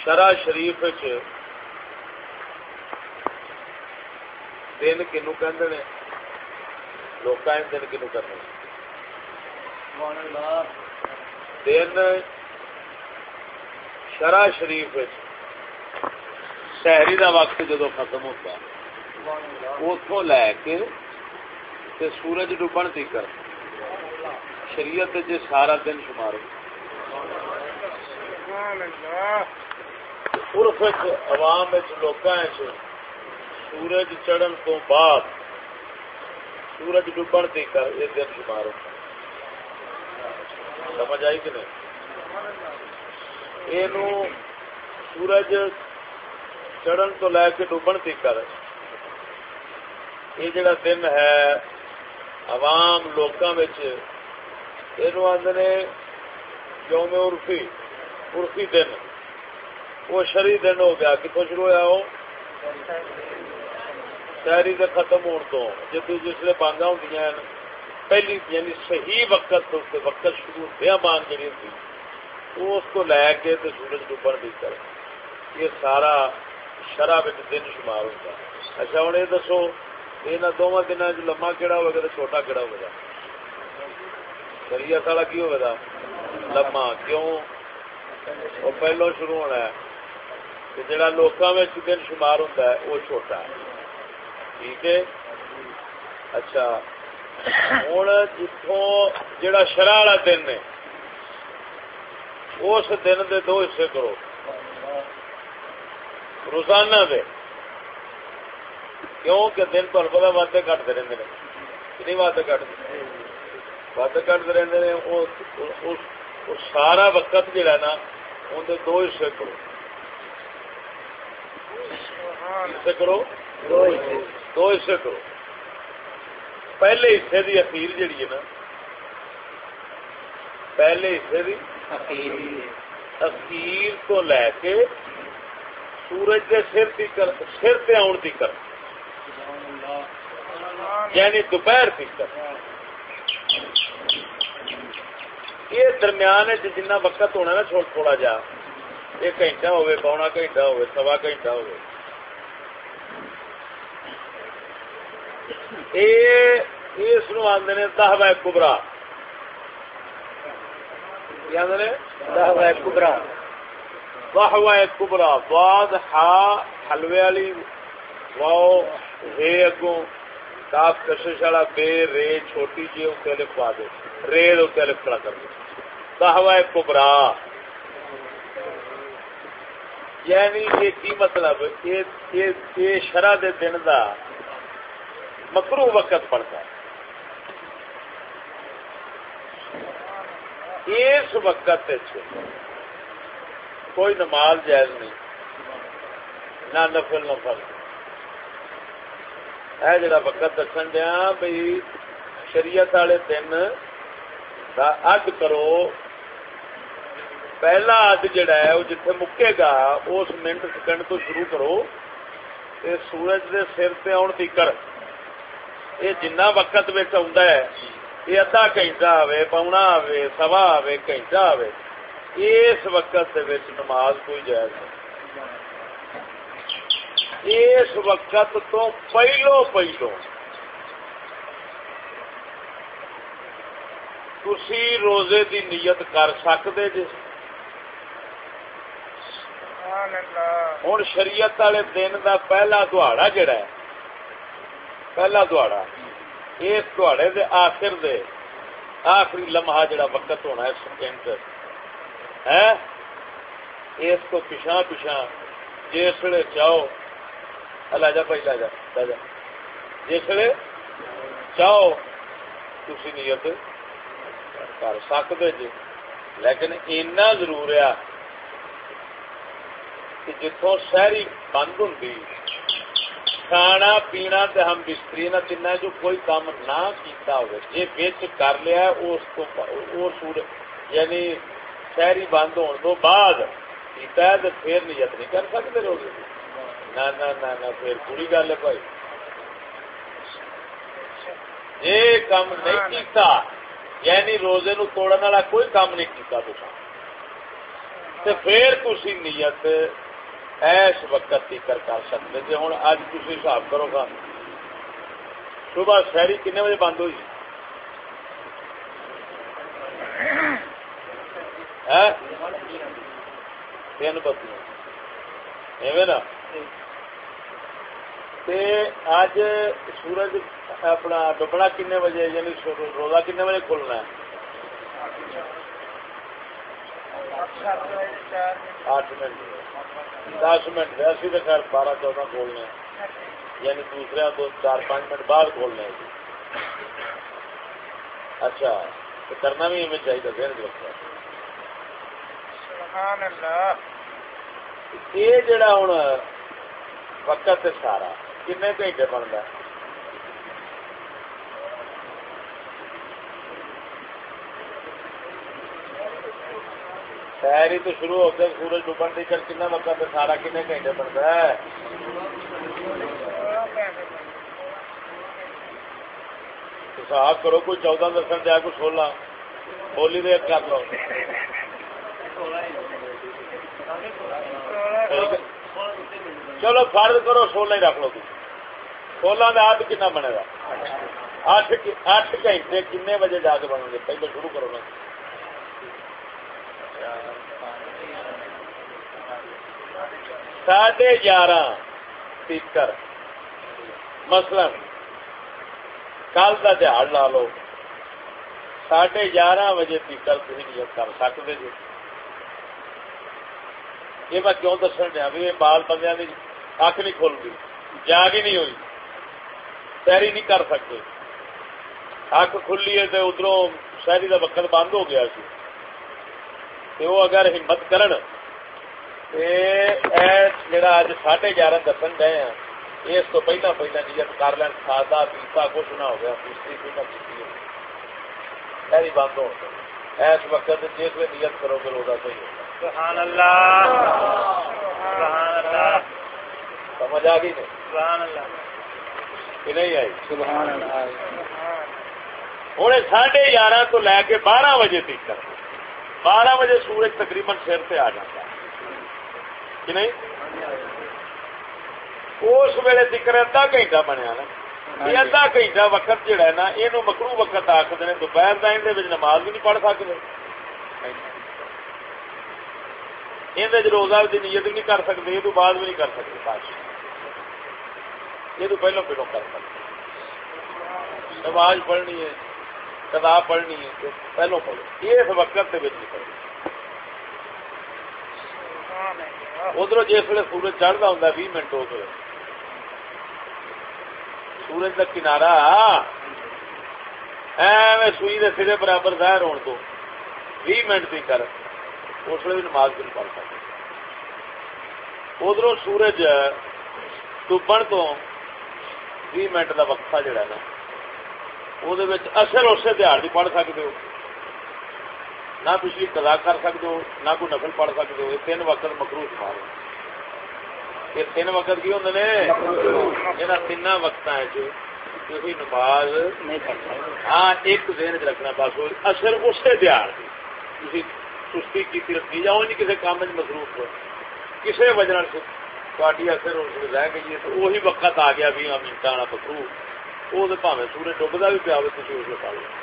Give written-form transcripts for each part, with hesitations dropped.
شرع شریف دن کنو کہندے نے لوکاں دن کنو کہندے نے دن شرع شریف سحری دا وقت جدو ختم ہوتا اتوں لے کے تے سورج ڈبن تک شریعت جی سارا دن شمار عرف عوام لوکاں سورج چڑھن تو بعد سورج ڈبن تک یہ دن شمار ہوتا سمجھ آئی کہ نہیں یہ سورج چڑھن تو لے کے ڈبن تک یہ جڑا دن ہے عوام لوکاں یہ آدھے یوم عرفی دن وہ شرعی دن ہو گیا کتوں شروع ہوا وہ شہری کے ختم ہونے تو جدو جسے بانگا ہوں پہلی یعنی صحیح وقت وقت شروع ہوا بانگ جی ہوتی اس کو لے کے سورج ڈبن تک یہ سارا شرع دن شمار ہوتا ہے. اچھا ہوں یہ دسو یہاں دونوں دنوں لما کہڑا ہوگا تو چھوٹا کہڑا ہوگا شریعت والا کی ہوگا لما کیوں وہ پہلو شروع ہونا ہے جڑا لوکاں میں دن شمار ہوتا ہے وہ چھوٹا ہے ٹھیک ہے. اچھا ہوں جتوں جڑا شرع والا دن ہے اس دن دے دو حصے کرو روزانہ دے کیوں کہ دن تمہیں پتا وعدے کٹتے رہتے ہیں نہیں وعدے کٹتے رہتے ہیں وہ سارا وقت جہا نا اندر دو حصے کرو دو حصے کرو پہلے حصے دی اخیر جڑی ہے نا پہلے حصے دی اخیر تو لے کے سورج کے سر تے آن تک یعنی دوپہر تک یہ درمیان جنہ وقت ہونا نا تھوڑا جا ایک گھنٹہ ہوئے پونا گھنٹہ ہوئے سوا گھنٹہ ہوئے اس آدھے نے دہوا کبرا دہوا کبرا دہوا کبرا بعد ہا حلوے والی واؤ ہے اگوں کاف کشش والا بے رے چھوٹی جی اتنے الف پا دے رے اتنے الف کھڑا کر دے دہوا کبرا یعنی یہ کی مطلب یہ شرع دے دن دا مکروہ وقت پڑتا ہے اس وقت کوئی نماز جائز نہیں نہ نفل نہ فرض ہے جڑا وقت دسن دیا بھائی شریعت والے دن دا اڈ کرو پہلا اڈ جڑا ہے وہ جتھے مکے گا اس منٹ سیکنڈ تو شروع کرو تے سورج دے سر تے آن تیکر یہ جنہ وقت آتا ہے یہ ادھا گھنٹہ آئے پونا آئے سوا آئے گھنٹہ آئے اس وقت نماز کوئی جائز نہیں. اس وقت تو پہلو تسی روزے دی نیت کر سکتے جی. ہوں شریعت والے دن دا پہلا دہاڑا جڑا ہے پہلا دہاڑا اس دہاڑے دے آخر دے آخری لمحہ جڑا وقت ہونا ہے سیکنڈ ہے اس کو پچھا جسے چاہو لا جا بھائی لا جا جسے چاہو تسی نیت کر سکتے جی. لیکن اینا ضرور ہے کہ جتوں شہری بند ہوں کھانا پینا تے ہم بستری نہ تین جو کوئی کام نہ کیتا ہوئے جی بچ کر لیا اس کو یعنی شہری بند ہونے تو بعد کیتا ہے تو پھر نیت نہیں کر سکتے لوگ نہ پھر پوری گل ہے بھائی یہ کام نہیں کیتا یعنی روزے نو توڑن والا کوئی کام نہیں کیتا تو تو پھر تھی نیت ایس وقت تیکر کر سکتے جی. ہوں اج تھی حساب کرو گا صبح شہری کنے بجے بند ہوئی 3 بجے ایویں نا. اج سورج اپنا ڈبنا کنے بجے یعنی روزہ کنے بجے کھلنا ہے 8 منٹ 10 منٹ ایسی تو خیر 12-14 کھولنے ہیں یعنی دوسرے 2-4-5 منٹ بعد کھولنے ہیں. اچھا تو کرنا بھی ہمیں چاہیے دین رکھا. سبحان اللہ. یہ جڑا ہوں وقت ہے سارا کنے گھنٹے بنتا ہے سیر ہی تو شروع ہوتے سورج ڈبن تک کنا وقت ہے سارا کنے گھنٹے بنتا ہے. حساب کرو کوئی 14 دسن جائے کوئی 16 بولی دے کر لو. چلو فرض کرو 16 ہی رکھ لو. 16 کا آدھ کنا بنے گا 8 گھنٹے کنے بجے جا کے بنو گے پہلے شروع کرو نا. 11:30 تیکر مثلا کل کا دیہڑ لا لو 11:30 بجے تیکر تھی نیت کر سکتے جی. یہ میں کیوں دسن دیا بھی یہ بال بندیاں کی اکھ نہیں کھل گئی جاگ ہی نہیں ہوئی سیری نہیں کر سکتے. اکھ کھلی ہے تو ادھروں شہری کا وقت بند ہو گیا سی تو وہ اگر ہمت کرن جڑا اج 11:30 دسن گئے ہیں اس تو پہلا نیت کر لین کھادا پیتا کچھ نہ ہو گیا دوسری پیتا پیتی شہری بند ہو اس وقت جس میں نیت کرو گے روزہ صحیح ہوگا. سبحان اللہ سبحان اللہ. سمجھ آ گئی نہیں سبحان اللہ کہ نہیں آئی سبحان اللہ. ہوں 11:30 تو لے کے 12 بجے تک 12 بجے سورج تقریباً سر پہ آ جاتا ہے کہ نہیں. اس ویلے تک ادھا گھنٹہ بنیا نا یہ ادھا گھنٹہ وقت جہا ہے نا یہ مکرو وقت آخر نے دوپہر کا اندر نماز بھی نہیں پڑھ سکتے یہ روزہ کی نیت بھی نہیں کر سکتے یہ بعد بھی نہیں کر سکتے کاش یہ تو پہلو کر سکتے. نماز پڑھنی ہے کتاب پڑھنی ہے پہلو پڑھو اس وقت کے پڑھو. ادھر جس ویلے سورج چڑھتا ہوں 20 منٹ ہو گئے سورج کا کنارا ایویں سوئی کے سرے برابر ظاہر ہونے تو 20 منٹ کی کر اس ویلے بھی نماز بھی نہیں پڑھ سکتے. ادھر سورج ڈبن تو 20 منٹ کا وقفہ جڑا نا وہ اثر اسے دیہڑ بھی پڑھ سکتے ہو نہ پچھلی قضا کر سکتے ہو نہ کوئی نفل پڑھ سکتے ہو. یہ 3 وقت مکروہ شمار یہ 3 وقت کی ہوتے ہیں یہاں 3 وقت کوئی نماز نہیں پڑھ سکتے. ہاں ایک ذہن چ رکھنا بس اثر اسے دیہڑ کی سستی کی رکھی جاؤ نہیں کسی کام مصروف ہو کسی وجہ تاری اثر رہ گئی ہے تو وہی وقت آ گیا 20 منٹ والا مصروف وہ تو بھاوے سورج ڈبدا بھی پیا تھی اس پڑھ لو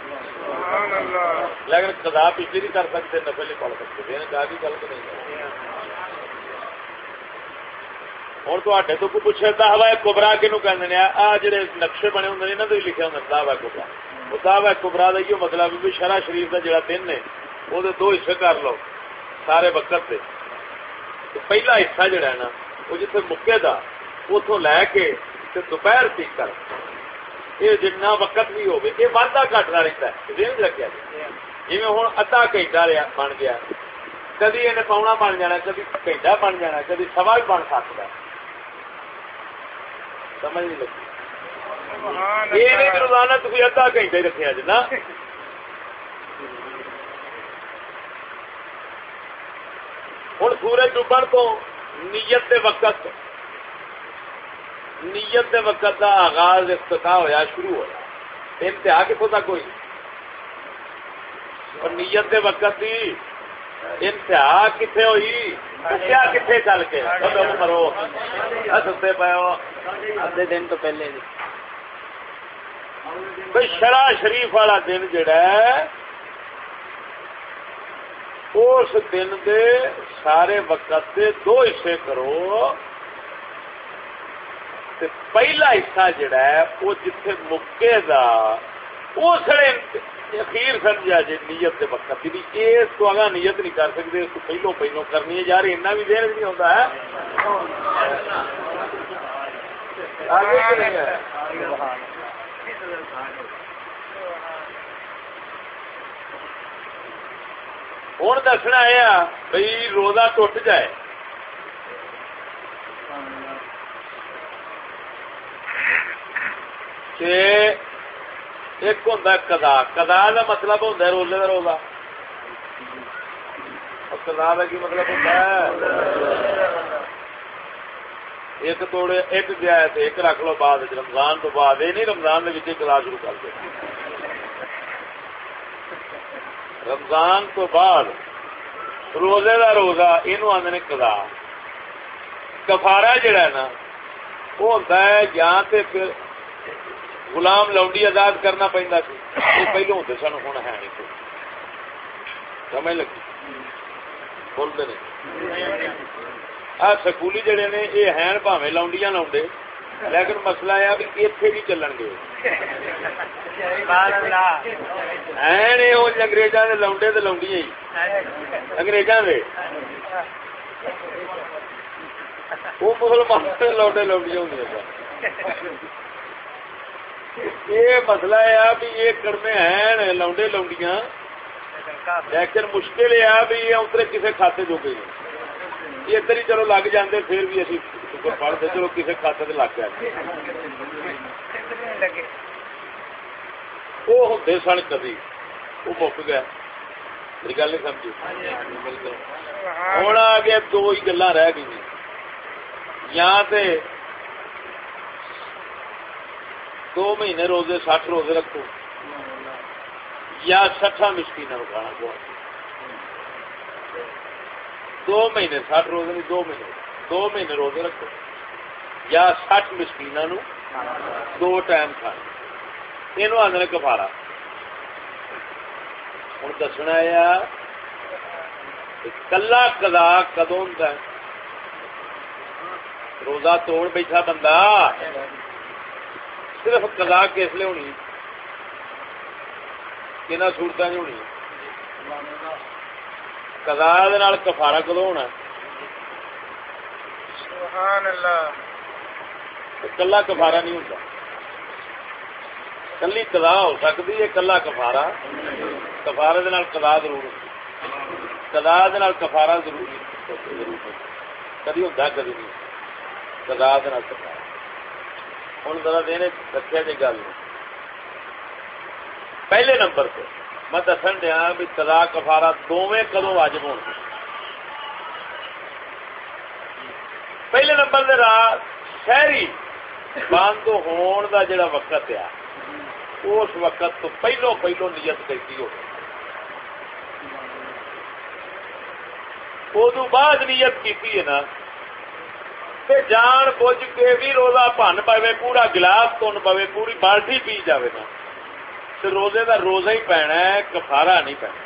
لیکن قضا پچھلی نہیں کر سکتے نفل نہیں پڑھ سکتے. دین جا کی گل تو نہیں ہوں تو کوئی پوچھے دعوی کبرا کنوں کہتے ہیں آ جڑے نقشے بنے ہوں یہاں تو بھی لکھے ہوں دعوی کبرا. وہ دعوی کبرا کا یہ مطلب بھی شرع شریف کا جڑا دن ہے وہ 2 حصے کر لو سارے وقت سے. پہلا حصہ جڑا ہے نا وہ جتنے مکے دا اتوں لے کے دوپہر تک کر یہ جنا وقت بھی ہوگی یہ وادا گھٹتا رہتا ہے دن رکھا جی ہوں ادھا گھنٹہ بن گیا کدی یہ پاؤنا بن جانا کدی گھنٹہ بن جانا کدی سوا بھی بن سکتا ہے. سمجھ نہیں لگی یہ نہیں روزانہ تھی ادھا گھنٹہ رکھا جی نا. ہوں سورج ڈبن تو نیت دے وقت کا آغاز افتتاح ہویا شروع ہوا انتہا کتوں تک ہوئی اور نیت دے وقت کی انتہا کتنے ہوئی کیا کتنے چل کے مرو ستے پے ادھے دن تو پہلے بھائی شرع شریف والا دن جڑا ہے اس دن دے سارے وقت دے 2 حصے کرو. پہلا حصہ جڑا ہے وہ جتھے مکے گا اس اخیر سمجھا جی نیت کے وقت بھی اس تو اگاں نیت نہیں کر سکتے اس کو پہلو کرنی ہے یار اتنا بھی دیر نہیں ہوتا ہے. ہوں دسنا یہ بھائی روزہ ٹوٹ جائے ایک ہوتا قضا. قضا کا مطلب ہوتا ہے روزے کا روزہ. قضا کا کی مطلب ہوتا ہے ایک توڑے ایک گیا ہے ایک رکھ لو بعد رمضان تو بعد یہ نہیں رمضان کے قضا شروع کر دے. رمضان تو بعد روزے کا روزہ یہ آدھے قضا. کفارہ جڑا ہے نا وہ ہوتا ہے یا تے پھر غلام لونڈی آزاد کرنا پہنتا سی یہ پہلو ہوتے سن ہوں ہے نہیں سمجھ لگی بولتے نہیں. آ سکولی جڑے نے یہ ہیں بھاویں لونڈیاں لاؤنڈے لیکن مسئلہ یہ بھی اتنے نہیں چلن گے ہیں انگریزاں دے لونڈے تے لونڈیاں ہی انگریزاں دے وہ مسلمان لونڈے لونڈیاں ہوندیاں. یہ مسئلہ ہے بھی یہ کڑمے ہیں لونڈے لونڈیاں لیکن مشکل یہ بھی یہ اترے کسی کھاتے جو گئی یہ ادھر ہی چلو لگ جاندے پھر بھی اسی پڑھتے چلو کسی کھاتے سے لگ جاتے. وہ ہوتے سن کبھی وہ مک گیا میری گل نہیں سمجھی. ہوں آ گیا 2 ہی گلا رہ گئی یا تے 2 مہینے روزے 60 روزے رکھو یا 60 مسکینہ کھانا کو 2 مہینے 60 روزے نہیں 2 مہینے روزے رکھو یا 60 مسکینہ 2 ٹائم کھانا یہ آدھے کفارہ. ہوں دسنا ہے کلا قضا کدوں ہوتا ہے روزہ توڑ بیٹھا بندہ صرف قضا کس لیے ہونی کہنا صورتیں نہیں ہونی قضا دے نال کفارہ کدوں ہونا سبحان اللہ. کلا کفارہ نہیں ہوتا کلی قضا ہو سکتی ہے کلا کفارہ کفارے دے نال قضا ضرور قضا دے نال کفارہ ضرور کدی ہوتا کدی نہیں قضا دے نال کفارہ. ہوں ذرا دینے رکھا جی گل پہلے نمبر پہ میں دسن دیا بھی قضا کفارہ دونوں کدوں واجب ہو. پہلے نمبر دے رات شہری بند ہون دا جڑا وقت ہے اس وقت تو پہلو نیت کیتی ہو ادو بعد نیت کیتی ہے نا جان بوجھ کے بھی روزہ بن پے پورا گلاس تن پے پوری بالٹی پی جائے نا تو روزے کا روزہ ہی پینا ہے کفارہ نہیں پینا.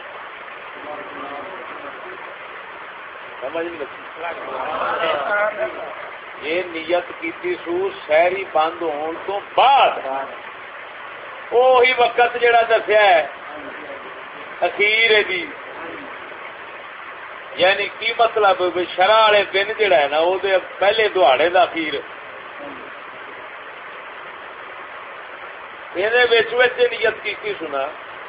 سمجھ نہیں لگی یہ نیت کیتی سو شہری بند ہون تو بعد وہی وقت جڑا دسیا ہے اخیر دی یعنی کی مطلب شرع والے دن جڑا ہے نا وہ پہلے دہاڑے دا اخیر یہ نیت کی سنا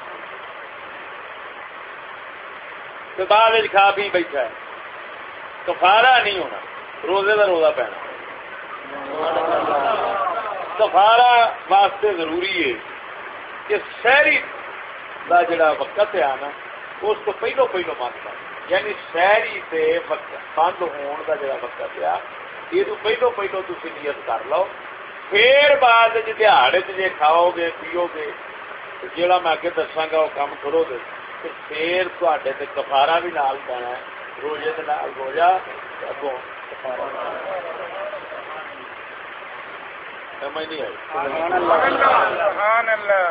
تو بعد کھا پی بیٹھا ہے کفارہ نہیں ہونا روزے کا روزہ پینا. کفارہ واسطے ضروری ہے کہ شہری دا جڑا وقت ہے نا اس کو پہلو مانگتا یعنی شہری سے بند ہون دا جڑا وقت ہے یہ تو پہلو تسی نیت کر لو پھر بعد دیہڑے جی کھاؤ گے پیو گے جہاں میں اگے دساں گا وہ کام کرو گے پھر تے کفارا بھی نال پینا ہے، روزے دے نال روزہ اگوں سمجھ نہیں آئی؟ سبحان اللہ۔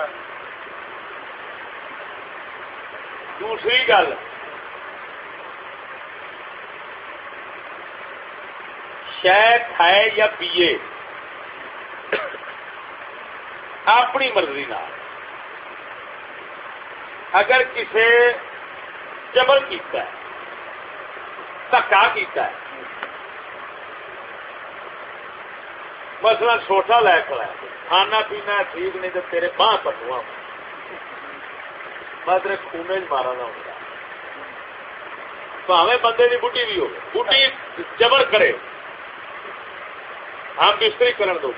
دوسری گل شے کھائے یا پیے اپنی مرضی نال، اگر کسی جبر کیتا ہے، دھکا کیتا ہے، مثلا چھوٹا لے کھڑا ہے، کھانا پینا ٹھیک نہیں تو تیرے باہ پٹوا میں تیرے خونے مارا نہ ہوگا، پاویں بندے کی بڈھی بھی ہو، بڈھی جبر کرے ہم بستری کرن دو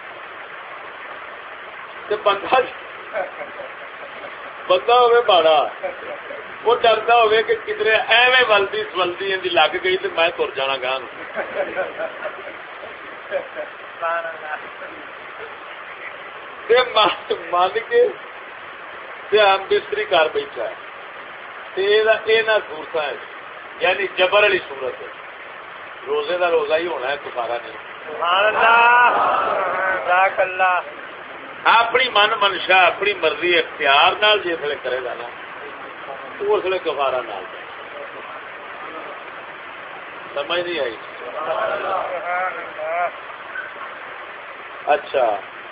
بندہ ہوئے ماڑا، وہ ڈرتا ہوئے کہ کدھر ایویں ولدی سولدی ان لگ گئی تو میں تر جانا گاہ من کے ہم بستری کر بیٹھا ہے صورت ہے، یعنی جبر والی صورت ہے، روزے کا روزہ ہی ہونا ہے، کفارہ نہیں۔ اپنی من منشا اپنی مرضی اختیار نال جسے کرے گا نا تو اس لیے کفارہ نال سمجھ نہیں آئی؟ اچھا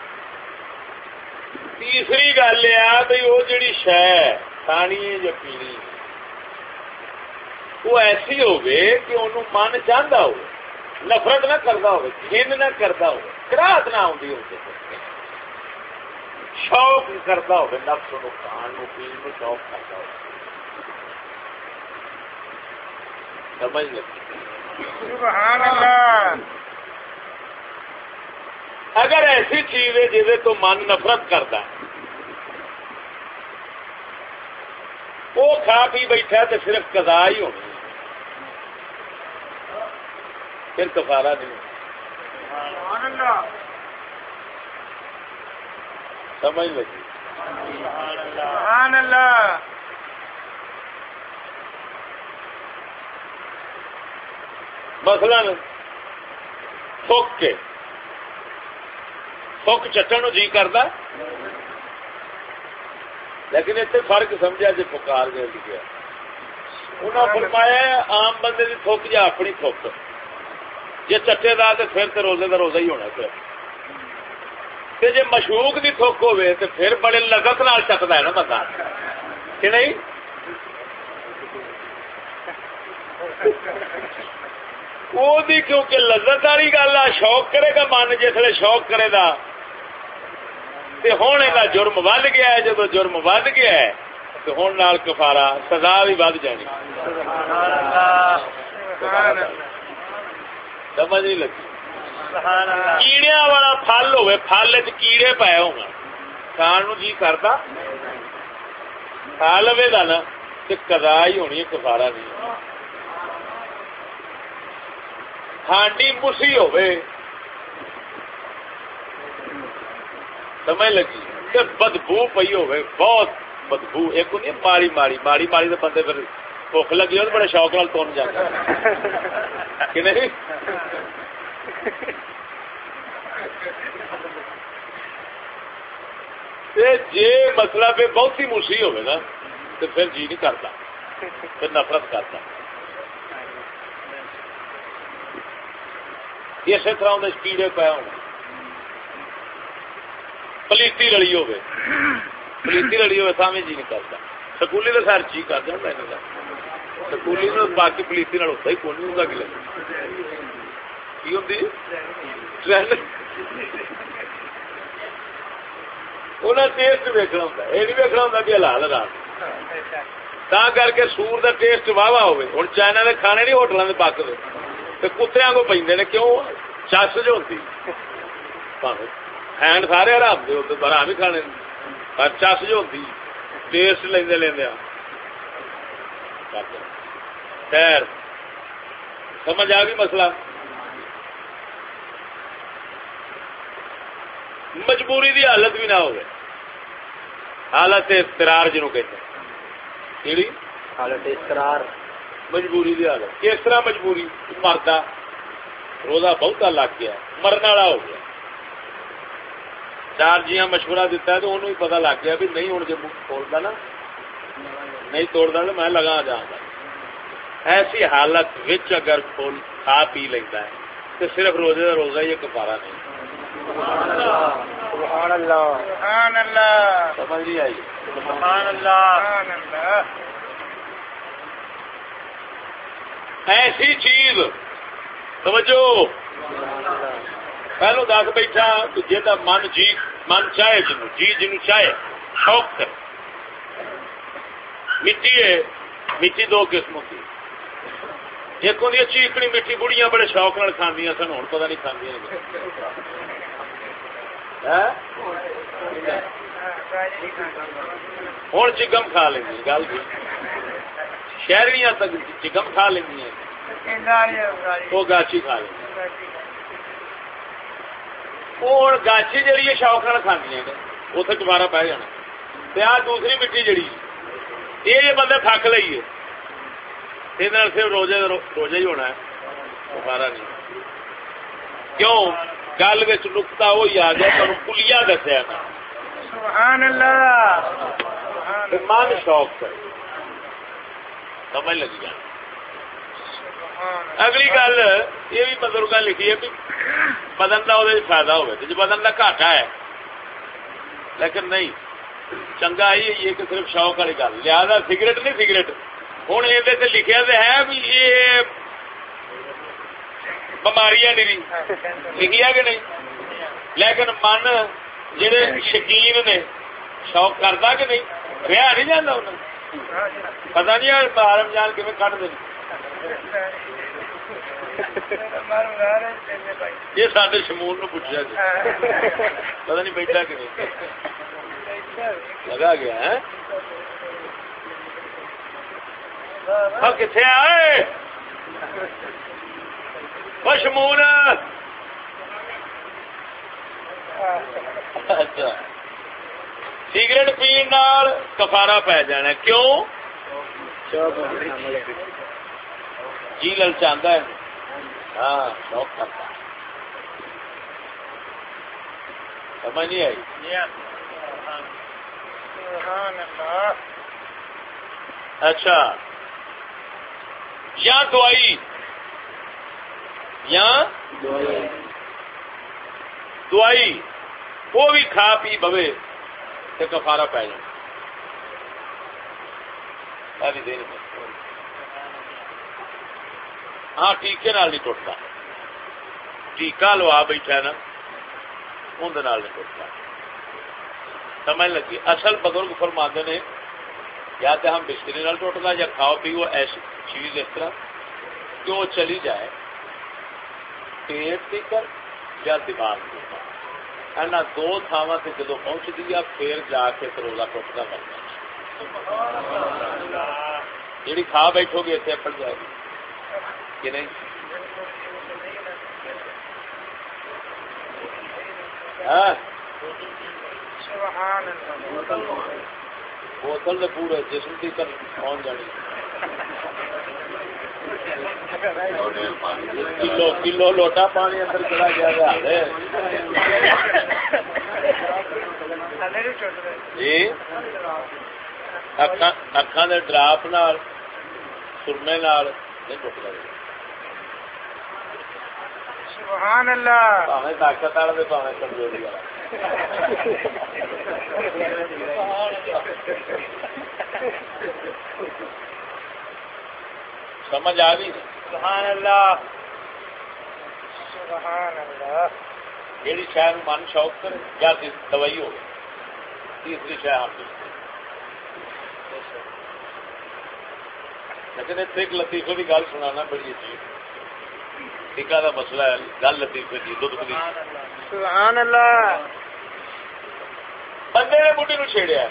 تیسری گل یہ بھائی وہ جڑی شے کھانی یا پینی وہ ایسی ہوگی کہ انہوں من چاہتا ہو، نفرت نہ کرتا ہو، گھن نہ کرتا ہو، کراہت نہ آتی ہو، شوق کرتا ہو، نفس نو کھان نو پین نو شوق کرتا ہو، سمجھ لگی؟ سبحان اللہ۔ اگر ایسی چیز ہے جسے تو من نفرت کرتا ہے، وہ کھا پی بیٹھا تو صرف قضا ہی ہونی، پھر کفارہ نہیں۔ سبحان اللہ۔ سمجھ لگی؟ سبحان اللہ۔ مثلا تھوک چٹن جی کرتا، لیکن اتنے فرق سمجھا جی پکار گیا لکھا انہیں فرمایا عام بندے کی تھوک یا اپنی تھوک جی چٹے دا تو پھر تو روزے کا روزہ ہی ہونا پھر جی مشوق کی تھوک ہوے تو پھر بڑے لذت نال چکتا ہے نا بندہ کہ نہیں؟ وہ کیونکہ لذت والی گل آ، شوق کرے گا من جسے شوق کرے گا ہوں یہ جرم ود گیا ہے، جب جرم ود گیا ہے تو ہوں نال کفارہ سزا بھی ود جانی۔ سمجھ نہیں لگی؟ کیڑیا والا پھل ہوئے، پھل کیڑے پائے ہو کھان جی کرتا کھا لوے گا نا تو قضا ہی ہونی ہے، کفارہ نہیں۔ ہانڈی مسی ہوئے، سمجھ لگی؟ بدبو پی ہوئے، بہت بدبو، ایک ہوتی ہے ماڑی ماڑی ماڑی ماڑی تو بندے پھر بھوک لگی ہو بڑے شوق نال تون جاتا کہ نہیں؟ جی مسئلہ پہ بہت ہی موسی ہوئے نا تو پھر جی نہیں کرتا، پھر نفرت کرتا۔ اسی طرح اندر کیڑے پایا ہونا، پلیتی رلی ہوئے، پلیتی رلی ہوئے سامنے جی نہیں کرتا، سکولی تو سر جی کر دیا سکولی نے باقی پلیتی ہوتا ہی کون نہیں ہوتا کہ کی ہوتی انہیں ٹیسٹ ویکنا ہوتا، یہ نہیں ویکنا ہوتا بھی حلال رات تا کر کے سور کا ٹیسٹ واہ واہ ہوئے۔ ہوں چائنا کے کھانے نہیں ہوٹلوں کے پکتے تو کتوں کو پہ نے کیوں چس جو ہوتی ہینڈ سارے حرام دے ہوتے حرام ہی کھانے پر چس جو ہوتی ٹیسٹ لیندے خیر سمجھ آ گئی مسئلہ؟ مجبوری دی حالت بھی نہ ہوئے، حالت اضطرار جنہوں کہتے ہیں، کیڑی حالت اقرار مجبوری دی حالت. کس طرح مجبوری؟ مردا روزہ بہتا لگ گیا مرن والا ہو گیا 4 جیاں مشورہ دیتا ہے تو انہوں بھی پتہ لگ گیا بھی نہیں ہوں جب کھولتا نا نہیں توڑتا تو میں لگا جاؤں. ایسی حالت وچ اگر کھول کھا پی لیتا ہے تو صرف روزے کا روزہ یہ کفارہ نہیں. سبحان اللہ سبحان اللہ سمجھ نہیں آئی؟ سبحان اللہ سبحان اللہ. ایسی چیز توجہ پہلو دس بیٹھا تو جا من چاہے جنوں چاہے شوق کر. مٹی ہے مٹی 2 قسموں کی. ایک ہوتی ہے چیکنی میٹھی بڑیاں بڑے شوق نال کھاندیاں سن ہوں پتہ نہیں کھاندیاں ہوں چکم کھا لیں گل شہریاں تک چکم کھا لیں وہ گاچی کھا لیں. ہوں گاچی جہی ہے شوق نال کھاندیاں نے اتنے دوبارہ پہ جانا. آ دوسری مٹی جہی یہ بندے تھک لئیے یہ صرف روزے ہی ہونا ہے دوبارہ نہیں. کیوں گل نقطہ وہی آ گیا تمہیں کلیا دسیا سبحان اللہ من شوق کرے سمجھ لگی جائے. اگلی گل یہ بھی بزرگ لکھی ہے بھی بدن کا وہ فائدہ ہوگا جی بدن کا گھاٹا ہے لیکن نہیں چنگا یہ کہ صرف شوق والی گل. لہٰذا سگریٹ نہیں سگریٹ ہوں یہ لکھا تو ہے بھی یہ بیماریاں نہیں لکھیا کہ نہیں لیکن من جڑے شکین نے شوق کرتا کہ نہیں رہا نہیں جانا انہیں پتا نہیں بارم جان کھے کٹ دیں. یہ سارے شمول نو پوچھا جی پتا نہیں بیٹھا کہ نہیں لگا گیا ہے کتنے آئے شمول. اچھا سگریٹ پین کفارہ پی جانا کیوں جی للچاندہ ہے ہاں شوق کرتا سمجھ نہیں آئی. اچھا یا دوائی وہ بھی کھا پی بوے تو کفارہ پی جائے. ہاں ٹیکے نال نہیں ٹوٹتا ٹیکا لوا بیٹھا نا اندر نہیں ٹوٹتا. سمجھ لگی. اصل بزرگ فرماتے نے یا تو ہم بستری نال ٹوٹنا یا کھاؤ پیو ایسی چیز اس طرح کہ وہ چلی جائے پیٹ تک یا دماغ تک اینا 2 تھاواں سے جدو پہنچتی ہے پھر جا کے روزہ ٹوٹنا کرنا جیڑی کھا بیٹھو گے اتنے پڑ جائے گی کہ نہیں. بوتل سے پورے جسم کی پہنچ جانی کلو لوٹا پانی اندر چلا گیا جی. اکھاں دے ڈراپ نال سرمے نال نہیں ٹوٹ جائے. سبحان اللہ پاویں طاقت والا تے پاویں کمزوری والا سمجھ آ گئی. سبحان اللہ سبحان اللہ. جیڑی شاید من شوق کرے یا دوائی ہو تیسری شاید ہم لیکن اتنے ایک لطیفے کی گل سنانا بڑی عجیب ٹیکا کا مسئلہ ہے گل لطیفے کی دودھ کی. سبحان اللہ. بندے نے بڈی نو چھیڑیا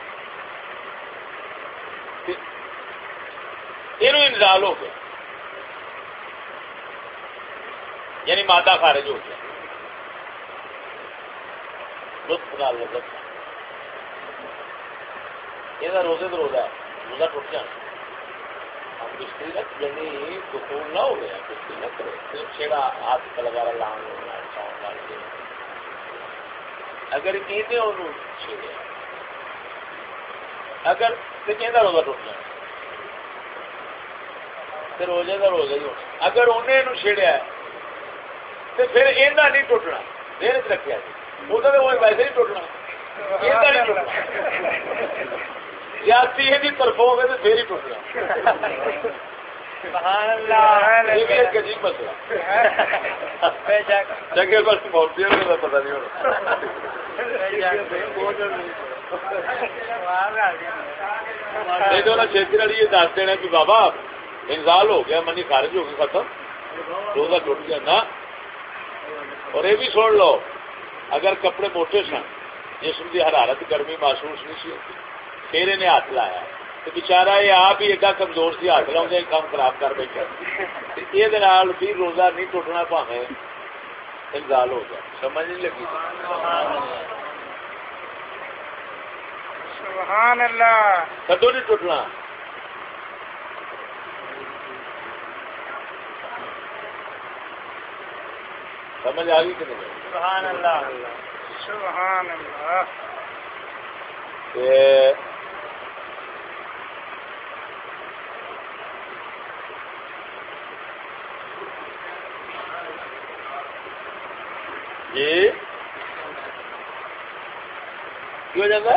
یہ انزال ہو گیا یعنی مادہ خارج ہو گیا لطف نال لطف یہ روزے تو روزہ ہے روزہ ٹوٹ جانا. اب بستری نہ یعنی دخول نہ ہو گیا, بستری نہ کرے, صرف چھیڑا ہاتھ وغیرہ لانا چاؤں ڈال کے. اگر یہ انہوں چھیڑیا اگر کہ روزہ ٹوٹ جانا تو روزے کا روزہ ہی ہونا. اگر انہیں چھیڑیا تو پھر یہ نہیں ٹوٹنا, دیر چ رکھا وہ ویسے ہی ٹوٹنا. زیادتی یہ طرف ہوگا تو پھر ہی ٹوٹنا. یہ بھی ایک عجیب مسئلہ جگہ بس بہت کا پتا نہیں ہونا. چھتی والی یہ دس دینا کہ بابا انزال ہو گیا, منی خارج ہو گئی, ختم, روزہ ٹوٹ گیا نا. اور یہ بھی سن لو, اگر کپڑے موٹے سن, جسم کی حرارت گرمی محسوس نہیں سی ہوتی, پھر انہیں ہاتھ لایا تو بچارا یہ آپ ہی ایڈا کمزور سی, ہاتھ لاؤں کام خراب کر بیٹھا. یہ بھی روزہ نہیں ٹوٹنا, پاویں انزال ہو گیا. سمجھ نہیں لگی؟ سبحان اللہ. کدو نہیں ٹوٹنا. سمجھ آ گئی کہ نہیں؟ سبحان اللہ. سبحان اللہ. جی کی ہو جاتا ہے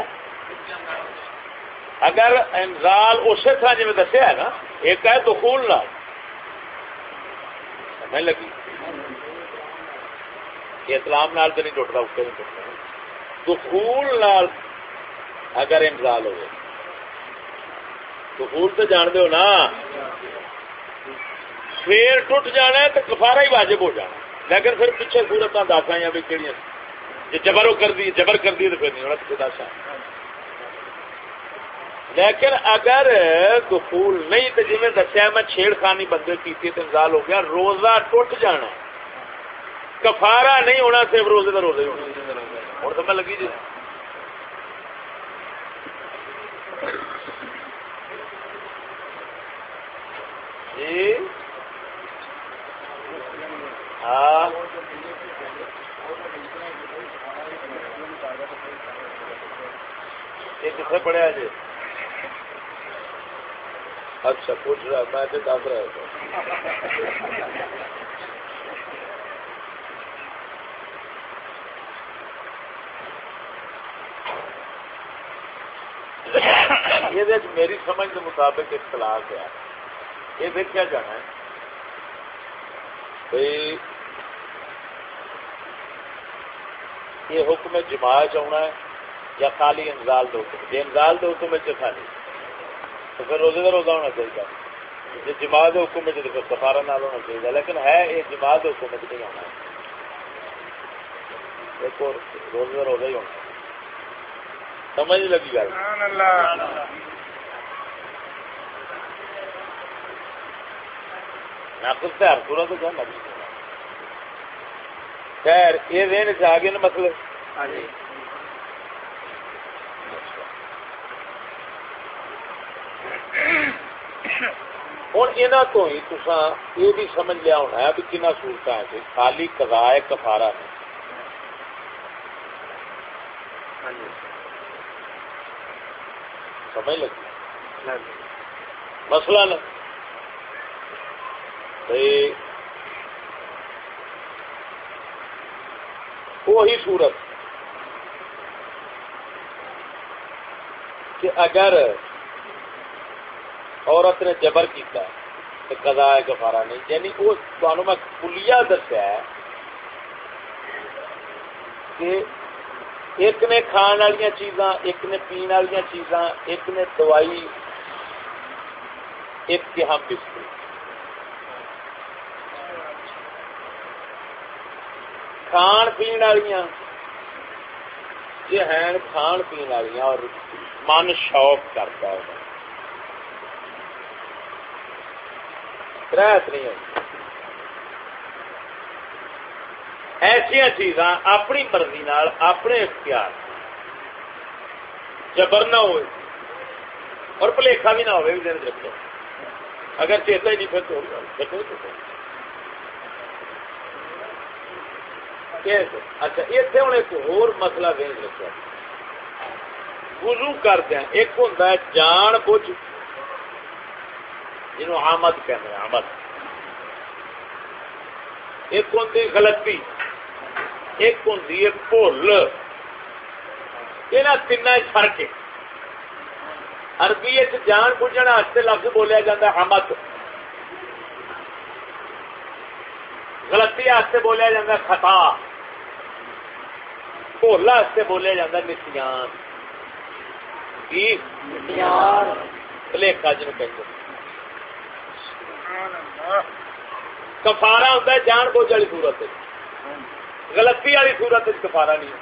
اگر انزال اسی طرح جی میں دسیا ہے نا, ایک ہے دخول نال, سمجھ لگی, اسلام نال تو نہیں ٹوٹتا, اس سے نہیں ٹوٹتا. دخول نال اگر انزال ہوئے, دخول تو جانتے ہو نا, پھر ٹوٹ جانا ہے تو کفارہ ہی واجب ہو جانا. لیکن پھر پیچھے صورت دسا یا بھی کہڑی جی جبر کر دی تو پھر نہیں ہونا پیچھے دسا. لیکن اگر دخول نہیں تو جی میں دسیا میں چھیڑ خانی بندے کی انزال ہو گیا, روزہ ٹوٹ جانا, کفارہ نہیں ہونا, صرف روزے کا روزہ ہی ہونا. اور سمجھ لگی جی؟ جی ہاں یہ کتنے پڑھیا جی؟ اچھا پوچھ رہا, میں تو دس رہا تھا. یہ میری سمجھ کے مطابق اختلاف ہے. یہ دیکھا جانا ہے بھائی یہ حکم جماع چاہنا ہے یا خالی انزال دو حکم. جی انزال دو حکم خالی تو پھر روزے کا روزہ ہونا چاہیے. جی جماع دے حکم تو پھر کفارہ نال ہونا چاہیے. لیکن ہے یہ جماع دے حکم نہیں ہونا ہے, ایک اور روزے کا روزہ ہی ہونا. سمجھ نہیں لگی گل؟ سبحان اللہ. ناقص سے ہر صورت تو مرضی. خیر یہ دین سے آگے نا مسئلے. ہوں یہاں تو ہی تسان یہ بھی سمجھ لیا ہونا ہے بھی کن صورت ہے خالی قضاء کفارہ ہے. سمجھ لگی مسئلہ نا وہی صورت کہ اگر عورت نے جبر کیتا تو قضاء کفارہ نہیں. یعنی وہ تمہیں میں کلیہ دسیا ہے کہ ایک نے کھان والی چیزاں, ایک نے پین والی چیزاں, ایک نے دوائی, ایک کے ہم بستر. کھان پین والی یہ ہیں کھان پین والی اور من شوق کرتا ہے رہت نہیں ہوتی. ایسا چیزاں اپنی مرضی نال اپنے اختیار جبر نہ ہوئے اور بھلیکھا بھی نہ ہوئے بھی دن رکھو اگر چیتا ہی نہیں پھر تو اچھا اتنے ہوں ایک اور مسئلہ دین رکھا وضو کرتے ہیں ایک ہوتا ہے جان بوجھ جنہوں آمد کہتے ہیں آمد ایک ہوتی غلطی ایک ہوتی ہے بھول یہ تین فرق ہے عربی جان بوجھنے واسطے لفظ بولیا جاتا ہے حمد غلطی واسطے بولیا جاتا ہے خطا بھولا واسطے بولیا جاتا ہے نسیان بھلیکھا جنوں کہتے کفارہ ہوتا ہے جان بوجھ والی صورت غلطی والی صورت کفارہ نہیں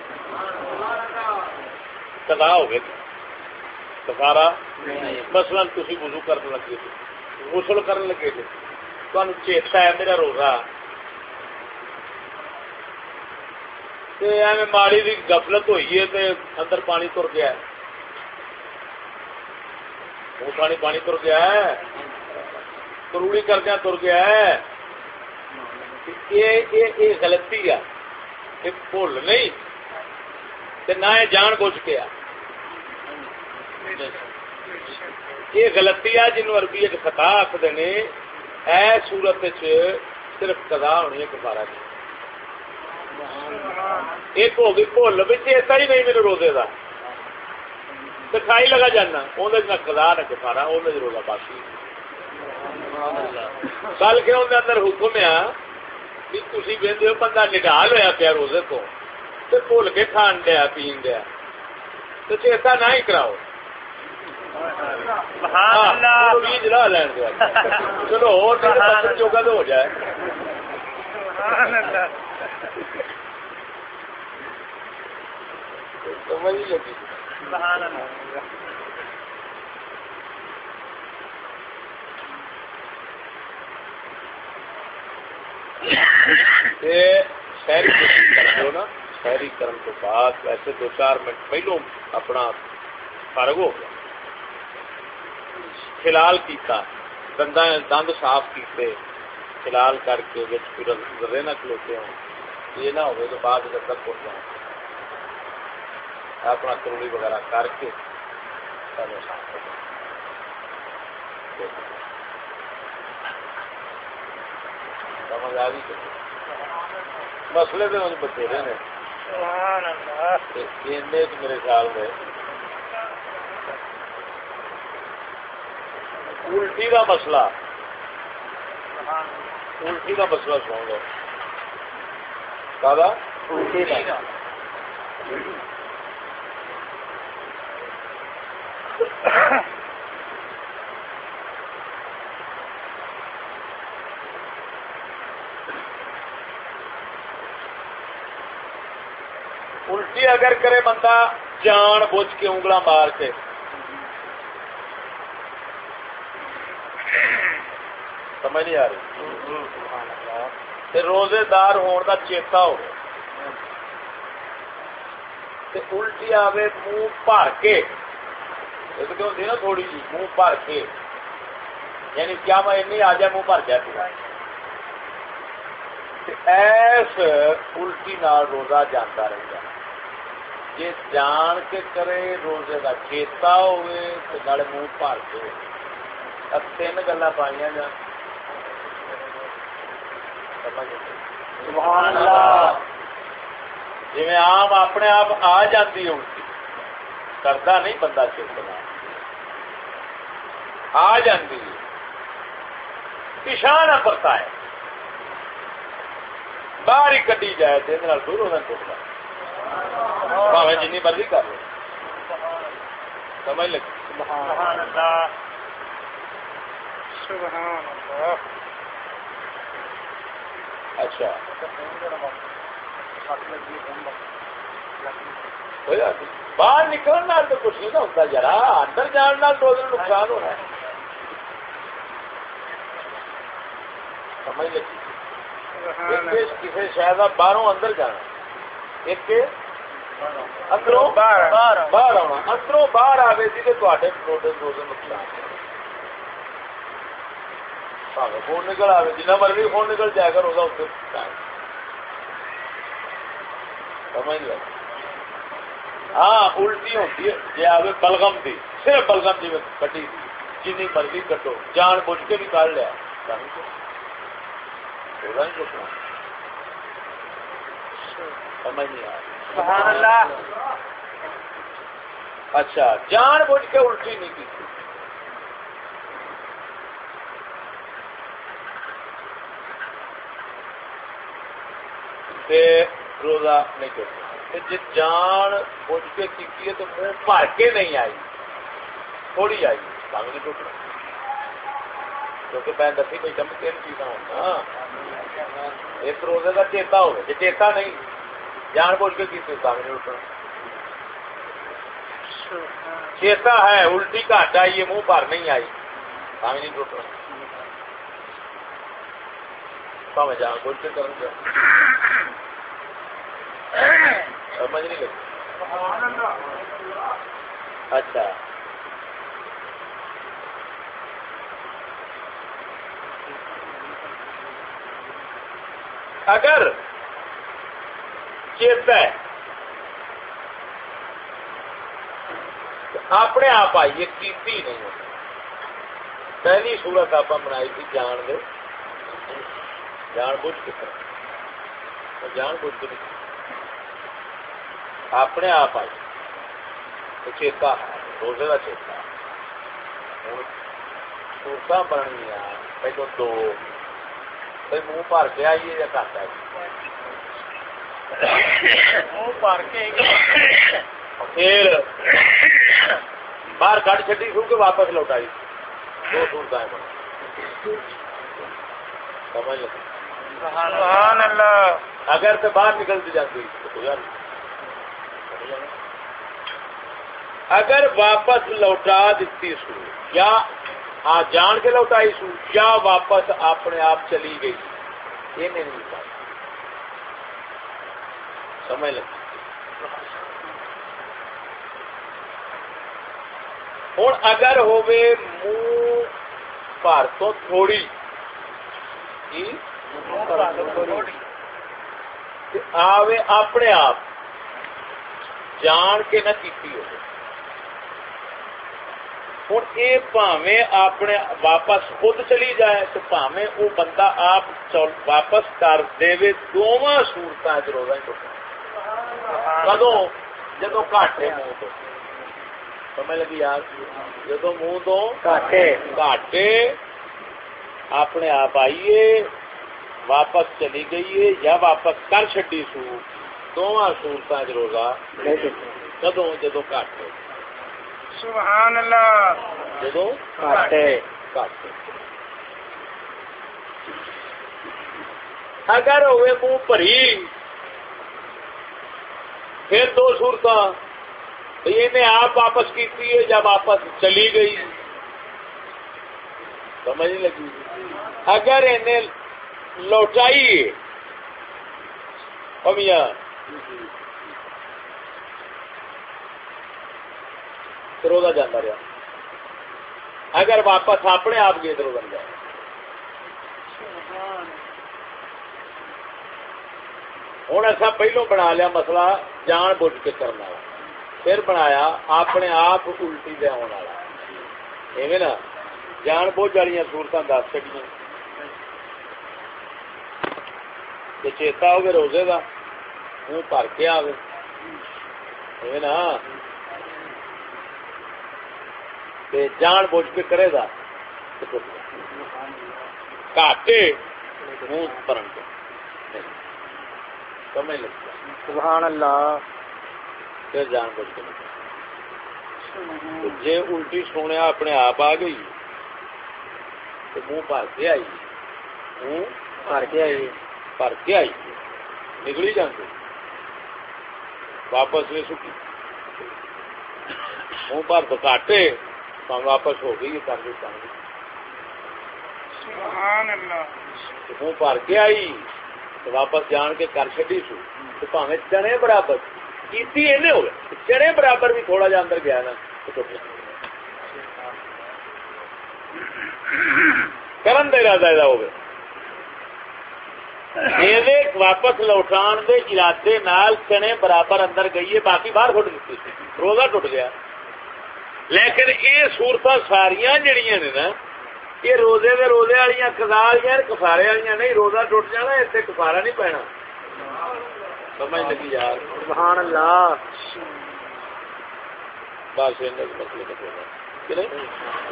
سزا ہو گئی کفارہ مثلا تھی وضو کرنے لگے غسل کرنے لگے تھے تمہیں چیتا ہے میرا روزہ ایویں ماڑی کی غفلت ہوئی ہے تے اندر پانی تر گیا ہے منہ پانی تر گیا ہے کروڑی کردیا تر گیا ہے یہ غلطی ہے یہ بھول نہیں تے نہ یہ جان بوجھ کے آ یہ غلطی ہے جنہوں عربی خطا آخر نے اے صورت صرف قضا ہونی ہے کفارہ نہیں ایک ہو گئی بھول بھی چیتا ہی نہیں میرے روزے کا تو کھائی لگا جانا اندر نہ قضا نہ کفارہ اندر روزہ باقی کل کے اندر اندر حکم آ بھی تھی بہتے ہو بندہ نڈال ہوا پیا روزے کو بھول کے کھان دیا پین دیا تو چیتا نہ ہی کراؤ جلا لین دیا چلو اور چوکا تو ہو جائے شہری کرن تو بعد ویسے 2-4 منٹ پہلو اپنا فارغ ہو گیا خلال کیتا دند صاف کیتے خلال کر کے رے نہ کھلوتے ہوں یہ نہ ہوئے تو بعد جب تک اٹھ جاؤں اپنا کروڑی وغیرہ کر کے سمجھ آ گئی مسئلے تو مجھے بتھیرے نے میرے خیال میں الٹی کا مسئلہ سن لو دادا الٹی کا الٹی اگر کرے بندہ جان بوجھ کے انگلاں مار کے سمجھ نہیں آ رہی روزے دار ہونے کا چیتا ہو الٹی آوے منہ بھر کے ہوتی نا تھوڑی جی منہ بھر کے یعنی کیا میں این آ جائے منہ بھر جائے پورا ایس الٹی نال روزہ جانا رہتا جی جان کے کرے روزے کا چیتا ہوئے تو نالے منہ بھر کے اب 3 گلا پائی جان سبحان اللہ جی آم اپنے آپ آ جاتی الٹی کرتا نہیں بندہ چیتنا آ جاتی پیشہ نہ پرتا ہے باہر ہی کٹی جائے تو یہ دور ہونا ٹوٹتا بھاوے جنی مرضی کر لو سمجھ لگی سبحان اللہ سبحان اللہ اچھا باہر نکلنے تو کچھ نہیں ہوتا ذرا اندر جان تو نقصان ہونا ہے سمجھ لگی کسی شاید باہروں اندر جانا ایک اندروں باہر آنا اندروں باہر آئے جی تو نقصان خون نکل آئے جنہ مرضی خون نکل جائے گا روزہ اس سمجھ لو. ہاں الٹی ہوتی ہے جی آئے بلغم دی صرف بلغم جی کٹی تھی جنی مرضی کٹو جان بوجھ کے بھی کر لیا روزہ نہیں چکنا سمجھ نہیں آ سبحان اللہ. اچھا جان بوجھ کے الٹی نہیں کی روزہ نہیں چکنا جی جان بوجھ کے کی ہے تو منہ بھر کے نہیں آئی تھوڑی آئی کام نہیں چکنا کیونکہ میں دسی بھائی کم تین چیزاں ہونا ایک روزے کا چیتا ہو جی چیتا نہیں جان بوجھ کے کسی کام نہیں اٹھنا چیتا ہے الٹی گھٹ آئی ہے منہ بھر نہیں آئی کام نہیں اٹھنا میں جان بوجھ کے کروں گا سمجھ نہیں لگی. اچھا اگر چیتا ہے اپنے آپ آئیے کیتی نہیں ہوتی پہلی صورت آپ بنائی تھی جان دے جان بوجھ کے جان بوجھ کے نہیں اپنے آپ آئی تو چیتا ہے روزے کا چیتا ہوں صورت بننی پہلو دو بھائی منہ بھر کے آئیے یا گھٹ آئیے منہ بھر کے پھر باہر کٹ چڈی سو کے واپس لوٹائی دو صورتیں بن سمجھ لو. سبحان اللہ. اگر تو باہر نکلتی جاتی تو یار اگر واپس لوٹا دیتی سو یا جان کے لوٹائی سو یا واپس اپنے آپ چلی گئی یہ نہیں پتا سمجھ لگ. ہوں اگر ہوئے منہ بھر تو تھوڑی آوے اپنے آپ جان کے نہ کیتی ہو ہوں یہ پاویں اپنے واپس خود چلی جائے تو پاویں وہ بندہ آپ واپس کر دے دونوں صورتیں روزہ ہی کدو جدو گھاٹے منہ تو سمجھ لگی یار جدو منہ تو گھاٹے اپنے آپ آئیے واپس چلی گئی ہے یا واپس کر چڈی سو دونوں صورتیں روزہ کدو جدو گھاٹے سبحان اللہ. جدو اگر ہوئے منہ بھری پھر دو صورت یہ آپ واپس کی یا واپس چلی گئی سمجھ نہیں لگی. اگر انہیں لوٹائی میاں روزہ جانا رہا اگر واپس اپنے آپ گئے تو روزہ جائے. ہوں ایسا پہلو بنا لیا مسئلہ جان بوجھ کے کرنا پھر بنایا اپنے آپ الٹی دے آنے والا ایویں نا جان بوجھ والی صورتیں دس چڑیاں چیتا ہوگی روزے کا منہ بھر کے آئے ایویں نا جان بوجھ کے کرے گا گھاٹے منہ بھرن کے سمجھ لگتا. سبحان اللہ. پھر جان بوجھ کے جی الٹی سونے اپنے آپ آ گئی تو منہ بھر کے آئی منہ بھر کے آئی نکلی جاتی واپس نہیں سکی منہ بھر تو کاٹے واپس ہو گئی کر دی سبحان اللہ. منہ بھر کے آئی تو واپس جان کے کر چڈی سو تو پاویں چنے برابر کیتی اینے ہوئے چڑے برابر بھی تھوڑا جا اندر گیا نا تو ٹوٹ گیا کرن دے ارادہ ایدا ہوئے یہ واپس لوٹان دے ارادے نال چنے برابر اندر گئی ہے باقی باہر ٹوٹ دیتی روزہ ٹوٹ گیا لیکن یہ صورتاں ساریاں جڑیاں نے نا یہ روزے دے روزے والیاں قضا والیاں کفارے والیاں نہیں روزہ ٹوٹ جانا اتنے کفارہ نہیں پینا سمجھ لگی یار سبحان اللہ بس مسئلے کا کہ نہیں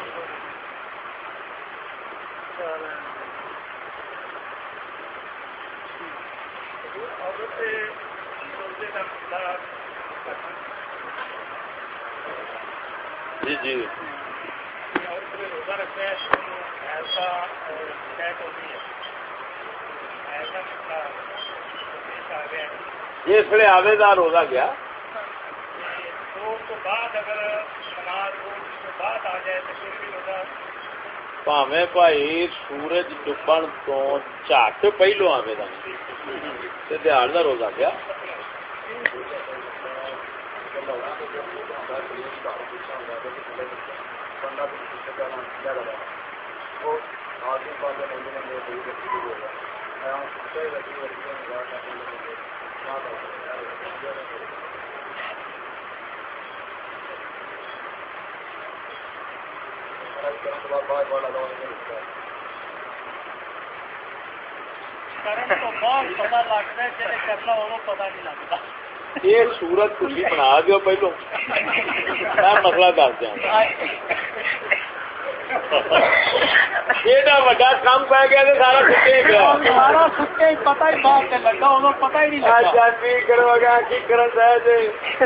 جی جی یہ تھوڑے آوے دار روزہ گیا پاویں بھائی سورج ڈبن تو جھٹ پہلو آوے دا دیہڑ دا روزہ گیا یہ سورت تھی بنا دیو پہلو میں مسئلہ دس دیا ایڈا وڈا کام پی گیا تو سارا سکے گیا سارا سکے پتا ہی بات لگا انہوں پتا ہی نہیں لگا کرو گا کی کرن رہے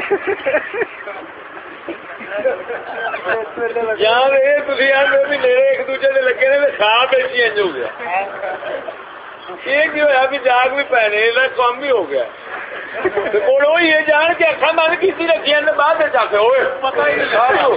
یار یہ میرے ایک دوسرے سے لگے نے خواب ایسی انج ہو گیا یہ کی ہوا بھی جاگ بھی پینے کام بھی ہو گیا وہی یہ جان کے اکھا بند کی رکھی بعد چاہتے ہوئے پتا ہی نہیں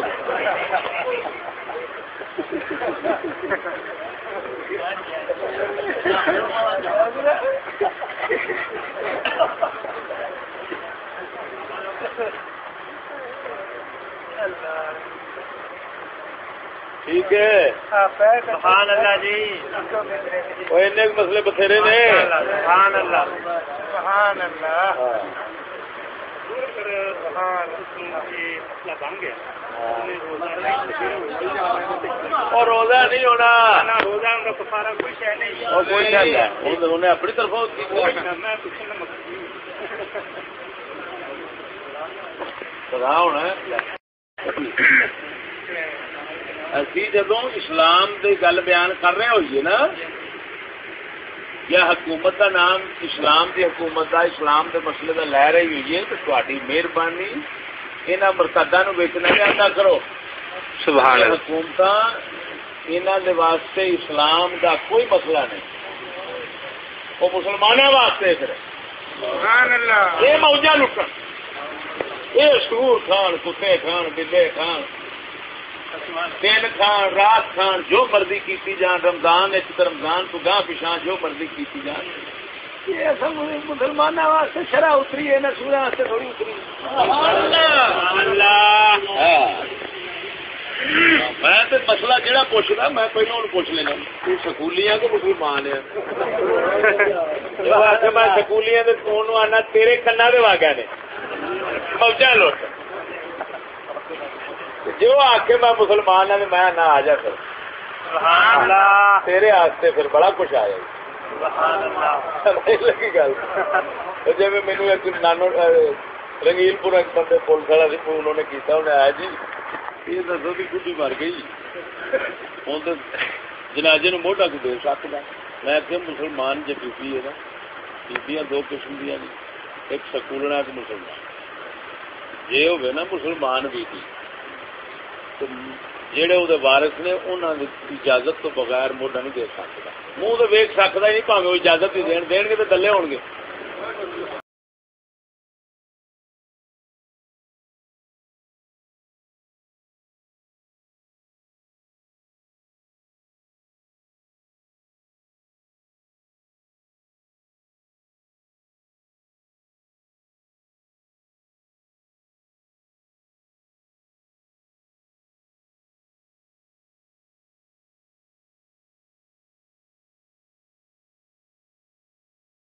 ٹھیک ہے سبحان اللہ جی مسئلے بتھیرے نے سبحان اللہ سبحان اللہ اور روزہ نہیں ہونا روزہ کا کفارہ کوئی شے نہیں اور کوئی شے نہیں انہیں اپنی طرف خدا ہونا اسی جدو اسلام کی گل بیان کر رہے ہوئیے نا یا حکومت کا نام اسلام کی حکومت کا اسلام کے مسئلے کا لے رہی ہوئی ہے تو تاری مہربانی یہاں مرتدہ نو ویچنا جاتا کرو سبحان اللہ حکومت یہاں دے واسطے اسلام کا کوئی مسئلہ نہیں وہ مسلمانوں واسطے پھر سبحان اللہ یہ موجہ لٹن یہ سور کھان کتے کھان بلے کھان دن کھان رات کھان جو مرضی کیتی جان رمضان رمضان تو گاہ پچھان جو مرضی کیتی جان یہ اصل مسلمانوں واسطے شرح اتری ہے نہ سورا واسطے تھوڑی اتری میں تو مسئلہ جہاں پوچھنا میں پہلے انہوں پوچھ لینا تو سکولی ہے کہ مسلمان ہے میں سکولی ہوں آنا تیرے کنا دے واگا نے موجہ لوٹ جو آ کے میں مسلمان ہوں میں نہ آ جا پھر تیرے واسطے پھر بڑا کچھ آیا لگی گل جی مینو ایک نانو رنگیل پور ایک بندے پولیس والا سی انہوں نے کیتا انہیں آیا جی یہ دسو بھی گڈی مر گئی ہوں تو جنازے نو موٹا کو دے سکتا میں کہ مسلمان جی بیبی ہے نا بیبیاں دو قسم دیا نے ایک سکولنا ایک مسلمان جی ہوگی نا مسلمان بیبی تو جہے وہ وارث نے انہوں کی اجازت تو بغیر موڈا نہیں دے سکتا منہ تو ویک سکتا ہی نہیں پاوے وہ اجازت ہی دین گے تو دلے ہو گے